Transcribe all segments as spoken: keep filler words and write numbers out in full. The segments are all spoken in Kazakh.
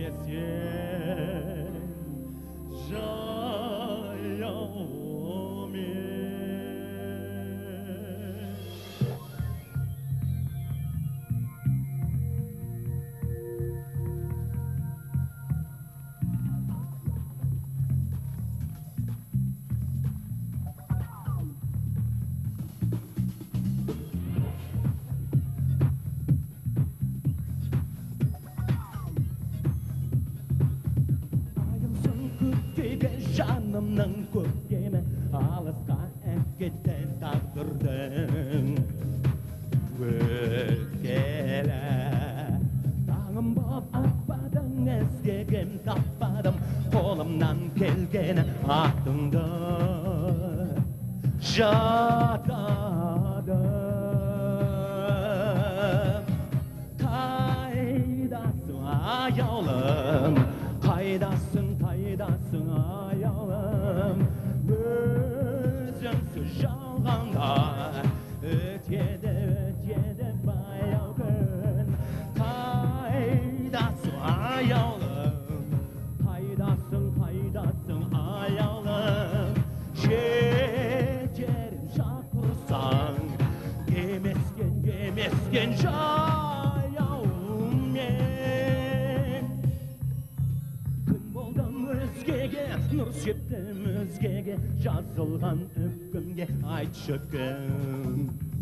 емесен жаяумен. Жанымның көктемі алысқа әкеткен тағдырдың өткелі. Таңым боп атпадың, іздегем таппадым, қолымнан келгені атыңды жатадым. Қайдасың аяулым, қайдасың, қайдасың аяулым, өзіңсіз жалғанда өтеді, өтеді баяу күн. Қайдасың аяулым, қайдасың, қайдасың аяулым, жетерім шақырсаң, емескен, емескен жаяумен. Күн болдым өзгеге, нұр септім өзгеге, жазылған өкімге айтшы кім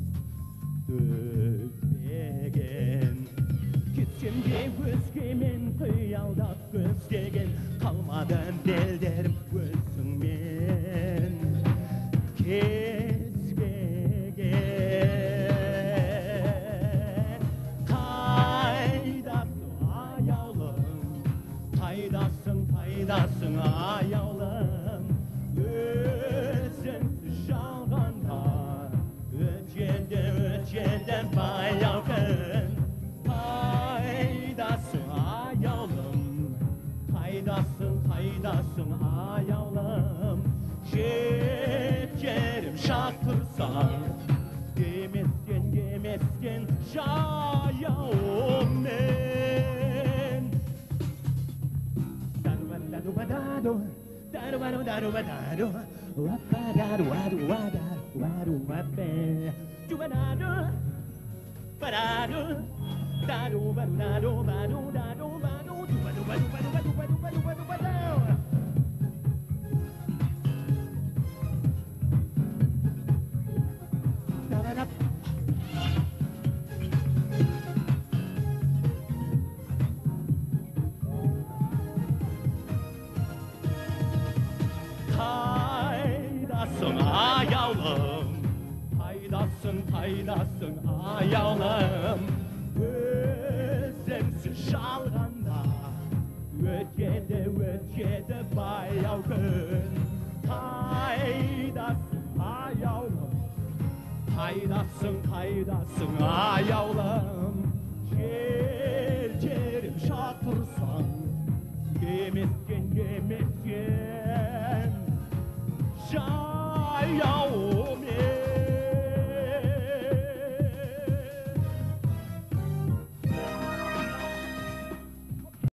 төзбеген. Кетсем де өзгемен қиялдап көздеген, қалмады белдерім өзіңмен кезбеген. Қайдасың аяулым, қайдасың, қайдасың аяулым, өзіңсіз жалғанда өтеді, өтеді баяу күн. Қайдасың аяулым, қайдасың, қайдасың аяулым, жетерім шақырсаң, емескен, емескен жаяумен. Daru-ba-daru, daru-ba-daru-daru-ba-daru, wa-ba-daru-wa-du-wa-daru-wa-du-wa-be. Du-ba-daru, ba-daru, daru-ba-du-daru-ba-du-daru-ba-du, du-ba-du-ba-du-ba-du-ba-du-ba-du-ba-du. Da-da-da. Қайдасың аяулым, қайдасың, қайдасың аяулым, өзіңсіз жалғанда өтеді, өтеді баяу күн. Қайдасың аяулым, қайдасың, қайдасың аяулым, жетерім шақырсаң, емескен, емескен жаяу